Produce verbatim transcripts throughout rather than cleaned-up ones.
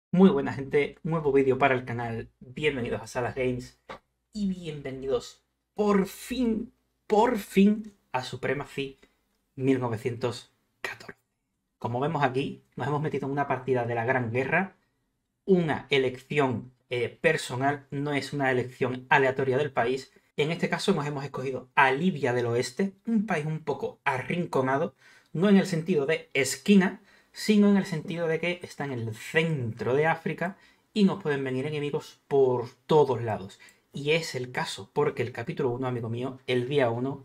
Muy buena gente, nuevo vídeo para el canal, bienvenidos a Salas Games y bienvenidos por fin, por fin a Supremacy mil novecientos catorce. Como vemos aquí, nos hemos metido en una partida de la Gran Guerra, una elección eh, personal, no es una elección aleatoria del país. En este caso nos hemos escogido a Libia del Oeste, un país un poco arrinconado, no en el sentido de esquina, sino en el sentido de que está en el centro de África y nos pueden venir enemigos por todos lados. Y es el caso, porque el capítulo uno, amigo mío, el día uno,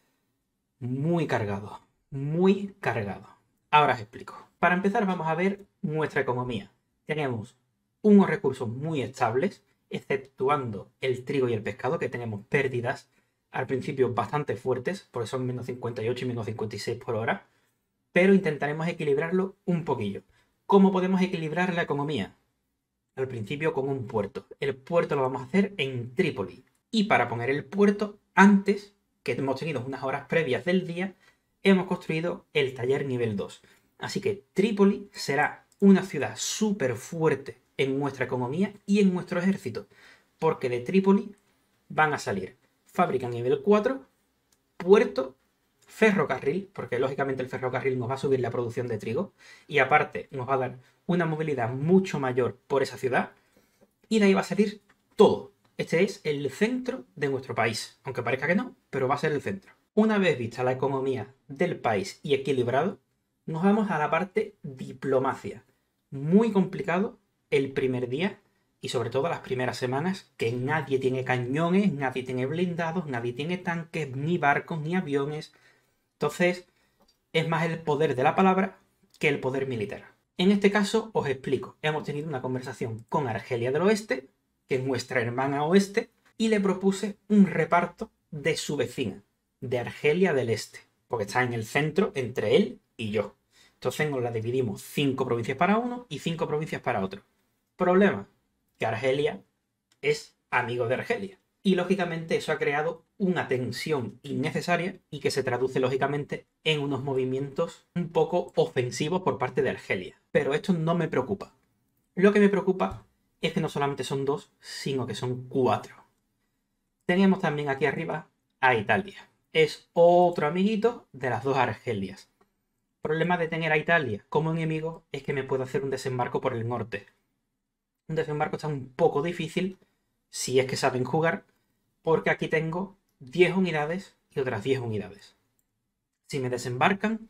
muy cargado, muy cargado. Ahora os explico. Para empezar vamos a ver nuestra economía. Tenemos unos recursos muy estables, exceptuando el trigo y el pescado, que tenemos pérdidas al principio bastante fuertes, porque son menos cincuenta y ocho y menos cincuenta y seis por hora, pero intentaremos equilibrarlo un poquillo. ¿Cómo podemos equilibrar la economía? Al principio con un puerto. El puerto lo vamos a hacer en Trípoli. Y para poner el puerto, antes, que hemos tenido unas horas previas del día, hemos construido el taller nivel dos. Así que Trípoli será una ciudad súper fuerte en nuestra economía y en nuestro ejército. Porque de Trípoli van a salir fábrica nivel cuatro, puerto, ferrocarril, porque lógicamente el ferrocarril nos va a subir la producción de trigo y aparte nos va a dar una movilidad mucho mayor por esa ciudad y de ahí va a salir todo. Este es el centro de nuestro país, aunque parezca que no, pero va a ser el centro. Una vez vista la economía del país y equilibrado, nos vamos a la parte diplomacia. Muy complicado el primer día y sobre todo las primeras semanas, que nadie tiene cañones, nadie tiene blindados, nadie tiene tanques, ni barcos, ni aviones. Entonces, es más el poder de la palabra que el poder militar. En este caso, os explico. Hemos tenido una conversación con Argelia del Oeste, que es nuestra hermana oeste, y le propuse un reparto de su vecina, de Argelia del Este, porque está en el centro entre él y yo. Entonces nos la dividimos cinco provincias para uno y cinco provincias para otro. Problema, que Argelia es amigo de Argelia. Y lógicamente eso ha creado una tensión innecesaria y que se traduce lógicamente en unos movimientos un poco ofensivos por parte de Argelia. Pero esto no me preocupa. Lo que me preocupa es que no solamente son dos, sino que son cuatro. Tenemos también aquí arriba a Italia. Es otro amiguito de las dos Argelias. El problema de tener a Italia como enemigo es que me puede hacer un desembarco por el norte. Un desembarco está un poco difícil si es que saben jugar, porque aquí tengo diez unidades y otras diez unidades. Si me desembarcan,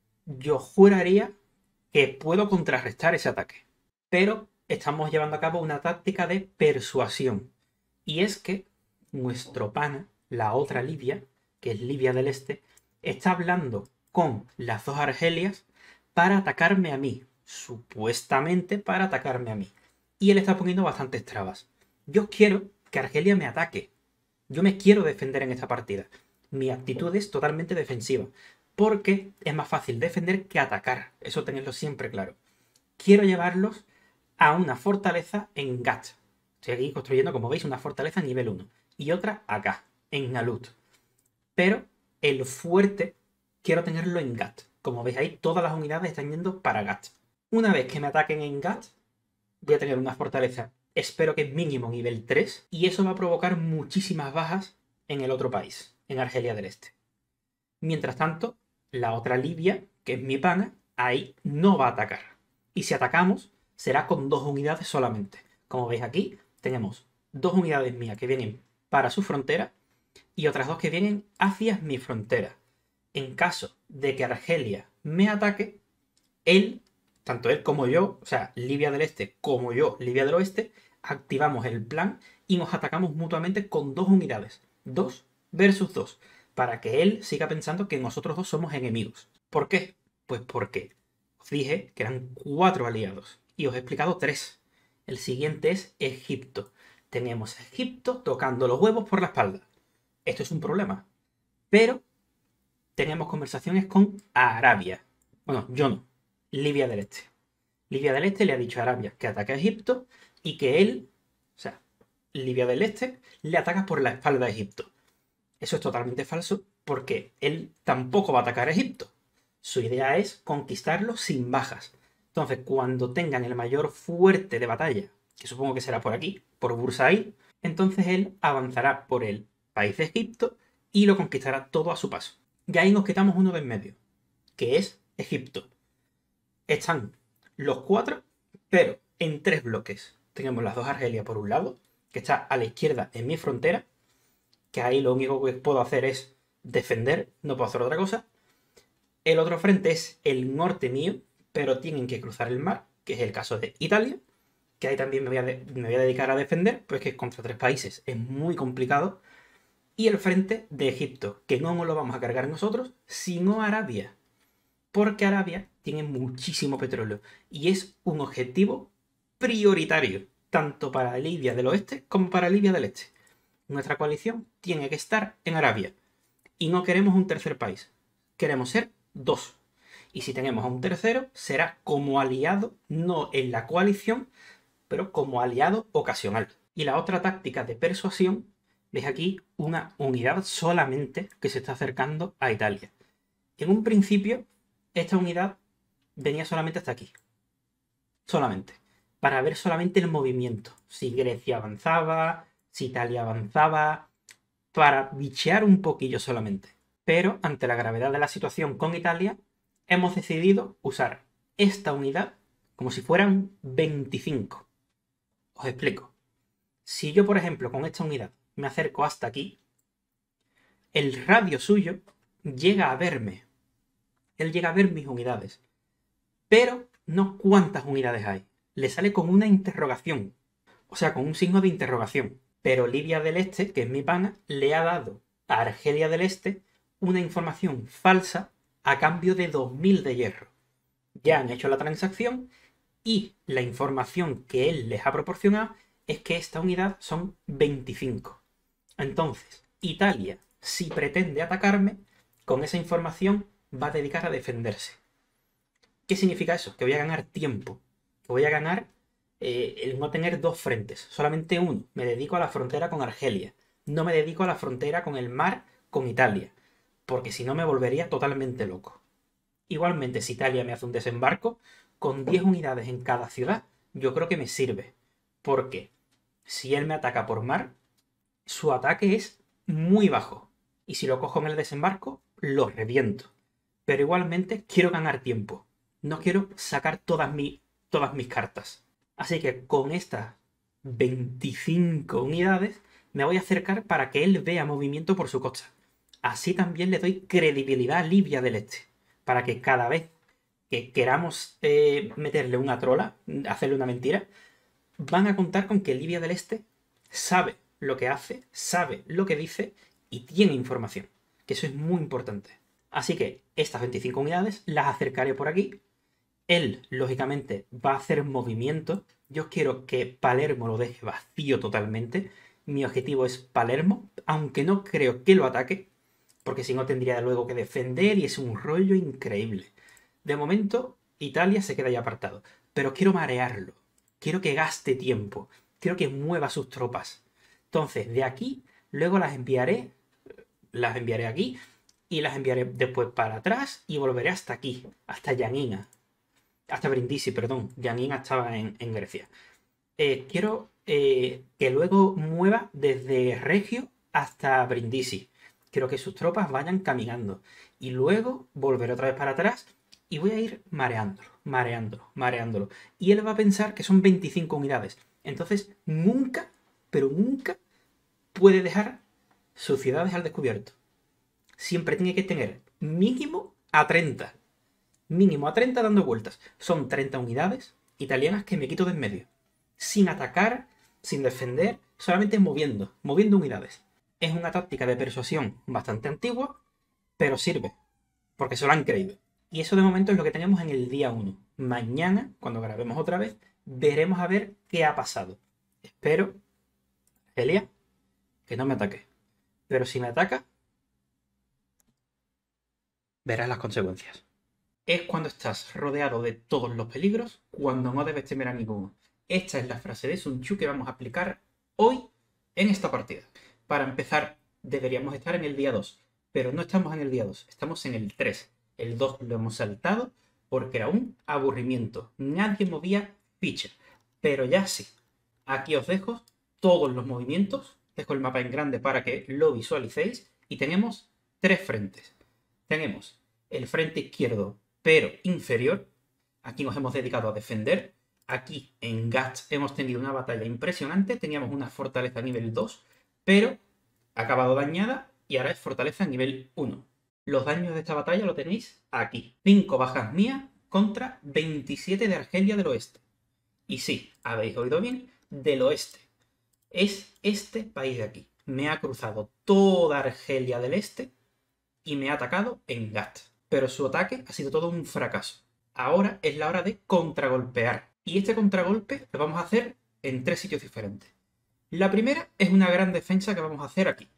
yo juraría que puedo contrarrestar ese ataque. Pero estamos llevando a cabo una táctica de persuasión. Y es que nuestro pana, la otra Libia, que es Libia del Este, está hablando con las dos Argelias para atacarme a mí. Supuestamente para atacarme a mí. Y él está poniendo bastantes trabas. Yo quiero que Argelia me ataque. Yo me quiero defender en esta partida. Mi actitud es totalmente defensiva. Porque es más fácil defender que atacar. Eso tenedlo siempre claro. Quiero llevarlos a una fortaleza en Gat. Estoy aquí construyendo, como veis, una fortaleza nivel uno. Y otra acá, en Nalut. Pero el fuerte quiero tenerlo en Gat. Como veis ahí, todas las unidades están yendo para Gat. Una vez que me ataquen en Gat, voy a tener una fortaleza, espero que mínimo nivel tres, y eso va a provocar muchísimas bajas en el otro país, en Argelia del Este. Mientras tanto, la otra Libia, que es mi pana, ahí no va a atacar. Y si atacamos, será con dos unidades solamente. Como veis aquí, tenemos dos unidades mías que vienen para su frontera y otras dos que vienen hacia mi frontera. En caso de que Argelia me ataque, él, tanto él como yo, o sea, Libia del Este como yo, Libia del Oeste, activamos el plan y nos atacamos mutuamente con dos unidades. Dos versus dos. Para que él siga pensando que nosotros dos somos enemigos. ¿Por qué? Pues porque os dije que eran cuatro aliados. Y os he explicado tres. El siguiente es Egipto. Tenemos a Egipto tocando los huevos por la espalda. Esto es un problema. Pero tenemos conversaciones con Arabia. Bueno, yo no. Libia del Este. Libia del Este le ha dicho a Arabia que ataque a Egipto y que él, o sea, Libia del Este, le ataca por la espalda a Egipto. Eso es totalmente falso porque él tampoco va a atacar a Egipto. Su idea es conquistarlo sin bajas. Entonces, cuando tengan el mayor fuerte de batalla, que supongo que será por aquí, por Bursail, entonces él avanzará por el país de Egipto y lo conquistará todo a su paso. Y ahí nos quitamos uno de en medio, que es Egipto. Están los cuatro, pero en tres bloques. Tenemos las dos Argelia por un lado, que está a la izquierda en mi frontera, que ahí lo único que puedo hacer es defender, no puedo hacer otra cosa. El otro frente es el norte mío, pero tienen que cruzar el mar, que es el caso de Italia, que ahí también me voy a, de me voy a dedicar a defender, pues que contra tres países es muy complicado. Y el frente de Egipto, que no nos lo vamos a cargar nosotros, sino Arabia. Porque Arabia tiene muchísimo petróleo y es un objetivo prioritario, tanto para Libia del oeste como para Libia del este. Nuestra coalición tiene que estar en Arabia y no queremos un tercer país, queremos ser dos. Y si tenemos a un tercero, será como aliado, no en la coalición, pero como aliado ocasional. Y la otra táctica de persuasión, veis aquí una unidad solamente que se está acercando a Italia. En un principio, esta unidad venía solamente hasta aquí. Solamente. Para ver solamente el movimiento. Si Grecia avanzaba, si Italia avanzaba. Para bichear un poquillo solamente. Pero ante la gravedad de la situación con Italia, hemos decidido usar esta unidad como si fueran veinticinco. Os explico. Si yo, por ejemplo, con esta unidad me acerco hasta aquí, el radio suyo llega a verme. Él llega a ver mis unidades. Pero no cuántas unidades hay. Le sale con una interrogación. O sea, con un signo de interrogación. Pero Libia del Este, que es mi pana, le ha dado a Argelia del Este una información falsa a cambio de dos mil de hierro. Ya han hecho la transacción y la información que él les ha proporcionado es que esta unidad son veinticinco. Entonces, Italia, si pretende atacarme, con esa información va a dedicar a defenderse. ¿Qué significa eso? Que voy a ganar tiempo. Que voy a ganar eh, el no tener dos frentes. Solamente uno. Me dedico a la frontera con Argelia. No me dedico a la frontera con el mar con Italia. Porque si no me volvería totalmente loco. Igualmente, si Italia me hace un desembarco, con diez unidades en cada ciudad, yo creo que me sirve. Porque si él me ataca por mar, su ataque es muy bajo. Y si lo cojo en el desembarco, lo reviento. Pero igualmente quiero ganar tiempo. No quiero sacar todas, mi, todas mis cartas. Así que con estas veinticinco unidades me voy a acercar para que él vea movimiento por su costa. Así también le doy credibilidad a Libia del Este. Para que cada vez que queramos eh, meterle una trola, hacerle una mentira, van a contar con que Libia del Este sabe lo que hace, sabe lo que dice y tiene información. Que eso es muy importante. Así que estas veinticinco unidades las acercaré por aquí. Él, lógicamente, va a hacer movimiento. Yo quiero que Palermo lo deje vacío totalmente. Mi objetivo es Palermo, aunque no creo que lo ataque, porque si no tendría luego que defender y es un rollo increíble. De momento, Italia se queda ya apartado, pero quiero marearlo. Quiero que gaste tiempo. Quiero que mueva sus tropas. Entonces, de aquí, luego las enviaré, las enviaré aquí y las enviaré después para atrás y volveré hasta aquí, hasta Yanina. Hasta Brindisi, perdón. Yanina estaba en, en Grecia. Eh, quiero eh, que luego mueva desde Regio hasta Brindisi. Quiero que sus tropas vayan caminando. Y luego volveré otra vez para atrás y voy a ir mareándolo, mareándolo, mareándolo. Y él va a pensar que son veinticinco unidades. Entonces, nunca, pero nunca puede dejar sus ciudades al descubierto. Siempre tiene que tener mínimo a treinta. Mínimo a treinta dando vueltas. Son treinta unidades italianas que me quito de en medio. Sin atacar, sin defender, solamente moviendo, moviendo unidades. Es una táctica de persuasión bastante antigua, pero sirve, porque se lo han creído. Y eso de momento es lo que tenemos en el día uno. Mañana, cuando grabemos otra vez, veremos a ver qué ha pasado. Espero, Elia, que no me ataque. Pero si me ataca, verás las consecuencias. Es cuando estás rodeado de todos los peligros, cuando no debes temer a ninguno. Esta es la frase de Sun Tzu que vamos a aplicar hoy en esta partida. Para empezar, deberíamos estar en el día dos, pero no estamos en el día dos, estamos en el tres. El dos lo hemos saltado porque era un aburrimiento. Nadie movía ficha. Pero ya sí. Aquí os dejo todos los movimientos. Dejo el mapa en grande para que lo visualicéis. Y tenemos tres frentes. Tenemos el frente izquierdo, pero inferior. Aquí nos hemos dedicado a defender. Aquí en Guts hemos tenido una batalla impresionante. Teníamos una fortaleza nivel dos, pero ha acabado dañada y ahora es fortaleza nivel uno. Los daños de esta batalla lo tenéis aquí. cinco bajas mías contra veintisiete de Argelia del Oeste. Y sí, habéis oído bien, del Oeste. Es este país de aquí. Me ha cruzado toda Argelia del Este y me ha atacado en Gat. Pero su ataque ha sido todo un fracaso. Ahora es la hora de contragolpear. Y este contragolpe lo vamos a hacer en tres sitios diferentes. La primera es una gran defensa que vamos a hacer aquí,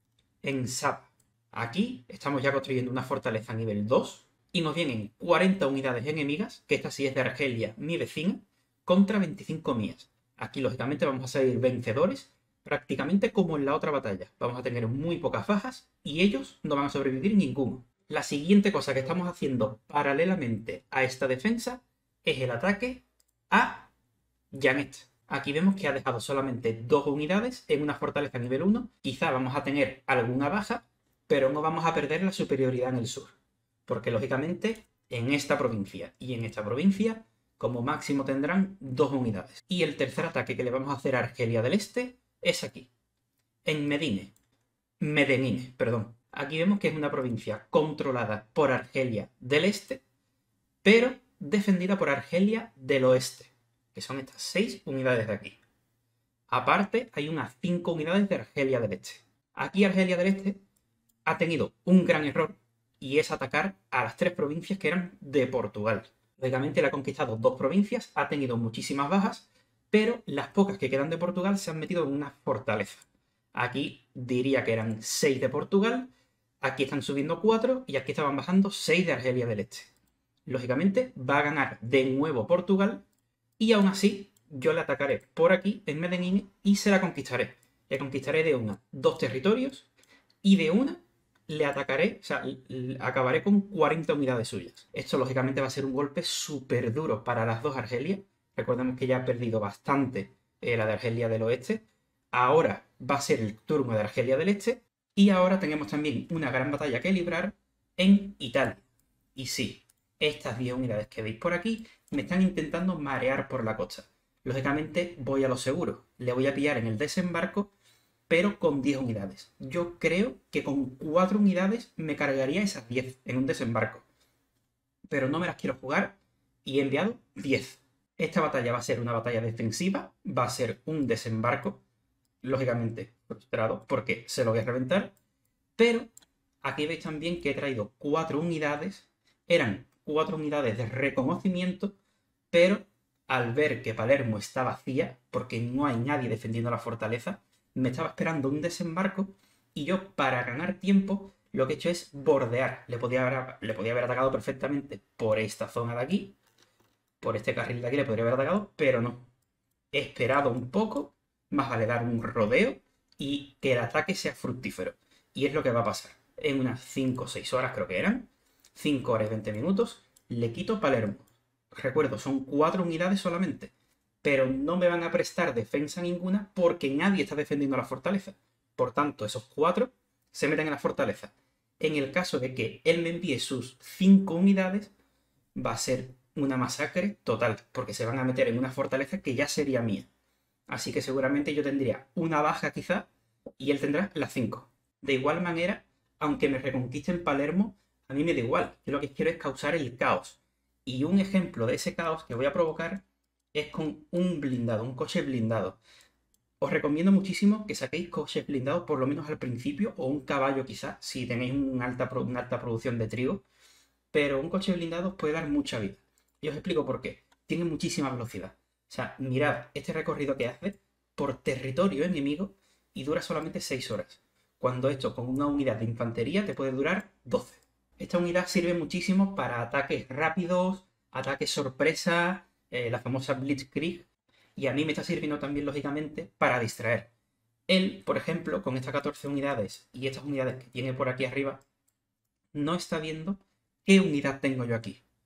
en Sapa. Aquí estamos ya construyendo una fortaleza nivel dos y nos vienen cuarenta unidades enemigas, que esta sí es de Argelia, mi vecina, contra veinticinco mías. Aquí lógicamente vamos a salir vencedores, prácticamente como en la otra batalla. Vamos a tener muy pocas bajas y ellos no van a sobrevivir ninguno. La siguiente cosa que estamos haciendo paralelamente a esta defensa es el ataque a Janet. Aquí vemos que ha dejado solamente dos unidades en una fortaleza nivel uno. Quizá vamos a tener alguna baja, pero no vamos a perder la superioridad en el sur. Porque lógicamente en esta provincia y en esta provincia como máximo tendrán dos unidades. Y el tercer ataque que le vamos a hacer a Argelia del Este es aquí, en Medine. Medenine, perdón. Aquí vemos que es una provincia controlada por Argelia del Este, pero defendida por Argelia del Oeste, que son estas seis unidades de aquí. Aparte, hay unas cinco unidades de Argelia del Este. Aquí Argelia del Este ha tenido un gran error y es atacar a las tres provincias que eran de Portugal. Lógicamente le ha conquistado dos provincias, ha tenido muchísimas bajas, pero las pocas que quedan de Portugal se han metido en una fortaleza. Aquí diría que eran seis de Portugal, aquí están subiendo cuatro y aquí estaban bajando seis de Argelia del Este. Lógicamente va a ganar de nuevo Portugal y aún así yo le atacaré por aquí en Medellín y se la conquistaré. Le conquistaré de una dos territorios y de una le atacaré, o sea, acabaré con cuarenta unidades suyas. Esto lógicamente va a ser un golpe súper duro para las dos Argelias. Recordemos que ya ha perdido bastante eh, la de Argelia del Oeste. Ahora va a ser el turno de Argelia del Este. Y ahora tenemos también una gran batalla que librar en Italia. Y sí, estas diez unidades que veis por aquí me están intentando marear por la costa. Lógicamente voy a lo seguro. Le voy a pillar en el desembarco, pero con diez unidades. Yo creo que con cuatro unidades me cargaría esas diez en un desembarco. Pero no me las quiero jugar y he enviado diez. Esta batalla va a ser una batalla defensiva, va a ser un desembarco, lógicamente frustrado porque se lo voy a reventar, pero aquí veis también que he traído cuatro unidades, eran cuatro unidades de reconocimiento, pero al ver que Palermo está vacía, porque no hay nadie defendiendo la fortaleza, me estaba esperando un desembarco y yo, para ganar tiempo, lo que he hecho es bordear. Le podía haber, le podía haber atacado perfectamente por esta zona de aquí, por este carril de aquí le podría haber atacado, pero no. He esperado un poco, más vale dar un rodeo y que el ataque sea fructífero. Y es lo que va a pasar. En unas cinco o seis horas creo que eran, cinco horas y veinte minutos, le quito Palermo. Recuerdo, son cuatro unidades solamente, pero no me van a prestar defensa ninguna porque nadie está defendiendo la fortaleza. Por tanto, esos cuatro se meten en la fortaleza. En el caso de que él me envíe sus cinco unidades, va a ser una masacre total, porque se van a meter en una fortaleza que ya sería mía. Así que seguramente yo tendría una baja quizá y él tendrá las cinco. De igual manera, aunque me reconquisten Palermo, a mí me da igual. Yo lo que quiero es causar el caos. Y un ejemplo de ese caos que voy a provocar es con un blindado, un coche blindado. Os recomiendo muchísimo que saquéis coches blindados por lo menos al principio, o un caballo quizás, si tenéis una alta, una alta producción de trigo. Pero un coche blindado os puede dar mucha vida. Y os explico por qué. Tiene muchísima velocidad. O sea, mirad este recorrido que hace por territorio enemigo y dura solamente seis horas. Cuando esto con una unidad de infantería te puede durar doce. Esta unidad sirve muchísimo para ataques rápidos, ataques sorpresa, eh, la famosa Blitzkrieg. Y a mí me está sirviendo también, lógicamente, para distraer. Él, por ejemplo, con estas catorce unidades y estas unidades que tiene por aquí arriba, no está viendo qué unidad tengo yo aquí.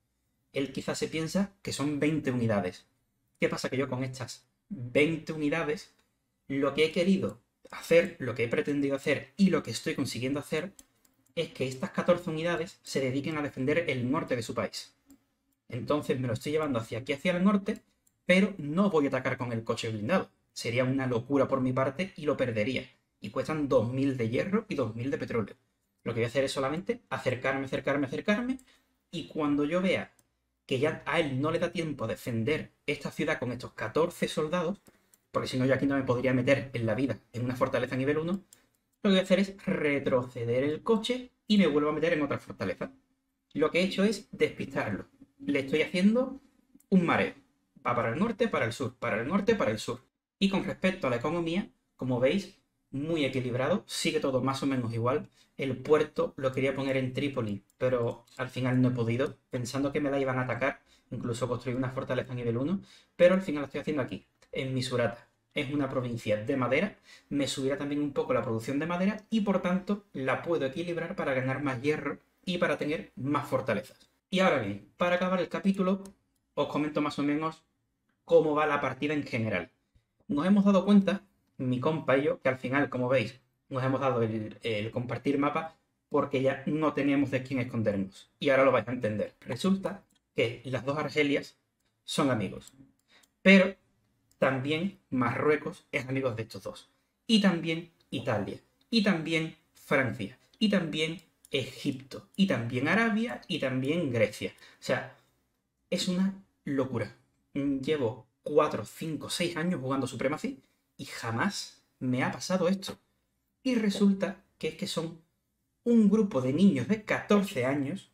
él quizás se piensa que son veinte unidades. ¿Qué pasa? Que yo con estas veinte unidades, lo que he querido hacer, lo que he pretendido hacer y lo que estoy consiguiendo hacer es que estas catorce unidades se dediquen a defender el norte de su país. Entonces me lo estoy llevando hacia aquí, hacia el norte, pero no voy a atacar con el coche blindado. Sería una locura por mi parte y lo perdería. Y cuestan dos mil de hierro y dos mil de petróleo. Lo que voy a hacer es solamente acercarme, acercarme, acercarme, y cuando yo vea que ya a él no le da tiempo a defender esta ciudad con estos catorce soldados, porque si no yo aquí no me podría meter en la vida en una fortaleza nivel uno, lo que voy a hacer es retroceder el coche y me vuelvo a meter en otra fortaleza. Lo que he hecho es despistarlo. Le estoy haciendo un mareo. Va para el norte, para el sur, para el norte, para el sur. Y con respecto a la economía, como veis, muy equilibrado, sigue todo más o menos igual. El puerto lo quería poner en Trípoli, pero al final no he podido, pensando que me la iban a atacar, incluso construir una fortaleza nivel uno, pero al final la estoy haciendo aquí, en Misurata. Es una provincia de madera, me subirá también un poco la producción de madera y por tanto la puedo equilibrar para ganar más hierro y para tener más fortalezas. Y ahora bien, para acabar el capítulo, os comento más o menos cómo va la partida en general. Nos hemos dado cuenta, mi compa y yo, que al final, como veis, nos hemos dado el, el compartir mapa porque ya no teníamos de quién escondernos. Y ahora lo vais a entender. Resulta que las dos Argelias son amigos. Pero también Marruecos es amigo de estos dos. Y también Italia. Y también Francia. Y también Egipto. Y también Arabia. Y también Grecia. O sea, es una locura. Llevo cuatro, cinco, seis años jugando Supremacy y jamás me ha pasado esto. Y resulta que es que son un grupo de niños de catorce años,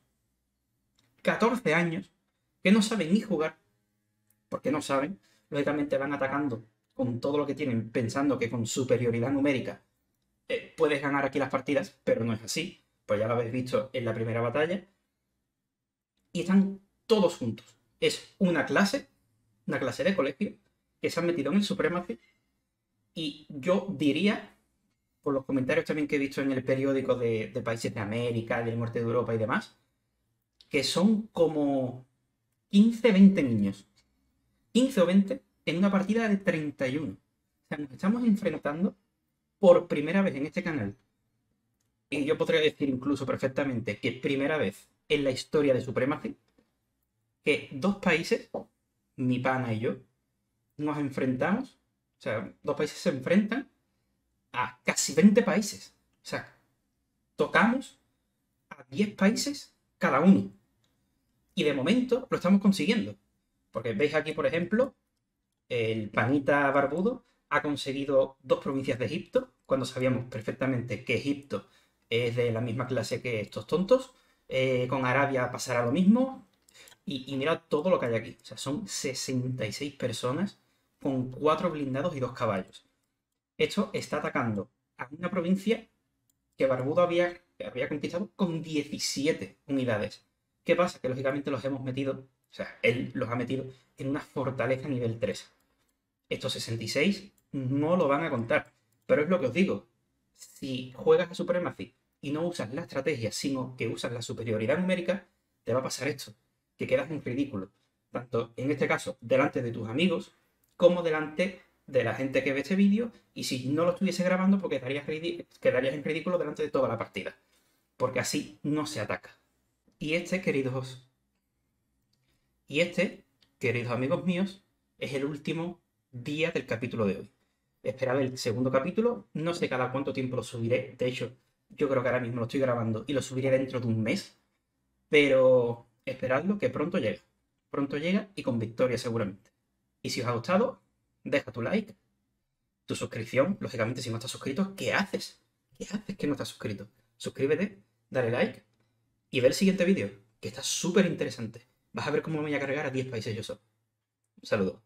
catorce años, que no saben ni jugar, porque no saben, lógicamente van atacando con todo lo que tienen, pensando que con superioridad numérica eh, puedes ganar aquí las partidas, pero no es así, pues ya lo habéis visto en la primera batalla, y están todos juntos. Es una clase, una clase de colegio, que se han metido en el Supremacy, y yo diría, por los comentarios también que he visto en el periódico de, de países de América, del norte de Europa y demás, que son como quince, veinte niños. quince o veinte en una partida de treinta y uno. O sea, nos estamos enfrentando por primera vez en este canal. Y yo podría decir incluso perfectamente que primera vez en la historia de Supremacy que dos países, mi pana y yo, nos enfrentamos, o sea, dos países se enfrentan a casi veinte países. O sea, tocamos a diez países cada uno. Y de momento lo estamos consiguiendo. Porque veis aquí, por ejemplo, el panita barbudo ha conseguido dos provincias de Egipto, cuando sabíamos perfectamente que Egipto es de la misma clase que estos tontos. Eh, con Arabia pasará lo mismo. Y, y mirad todo lo que hay aquí. O sea, son sesenta y seis personas con cuatro blindados y dos caballos. Esto está atacando a una provincia que Barbudo había, había conquistado con diecisiete unidades. ¿Qué pasa? Que lógicamente los hemos metido, o sea, él los ha metido en una fortaleza nivel tres. Estos sesenta y seis no lo van a contar. Pero es lo que os digo. Si juegas a Supremacy y no usas la estrategia, sino que usas la superioridad numérica, te va a pasar esto. Que quedas en ridículo. Tanto, en este caso, delante de tus amigos, como delante de la gente que ve este vídeo, y si no lo estuviese grabando, pues quedarías, quedarías en ridículo delante de toda la partida. Porque así no se ataca. Y este, queridos... Y este, queridos amigos míos, es el último día del capítulo de hoy. Esperad el segundo capítulo, no sé cada cuánto tiempo lo subiré, de hecho, yo creo que ahora mismo lo estoy grabando y lo subiré dentro de un mes, pero esperadlo que pronto llega. Pronto llega y con victoria seguramente. Y si os ha gustado, deja tu like, tu suscripción, lógicamente si no estás suscrito, ¿qué haces? ¿Qué haces que no estás suscrito? Suscríbete, dale like y ve el siguiente vídeo, que está súper interesante. Vas a ver cómo me voy a cargar a diez países yo solo. Un saludo.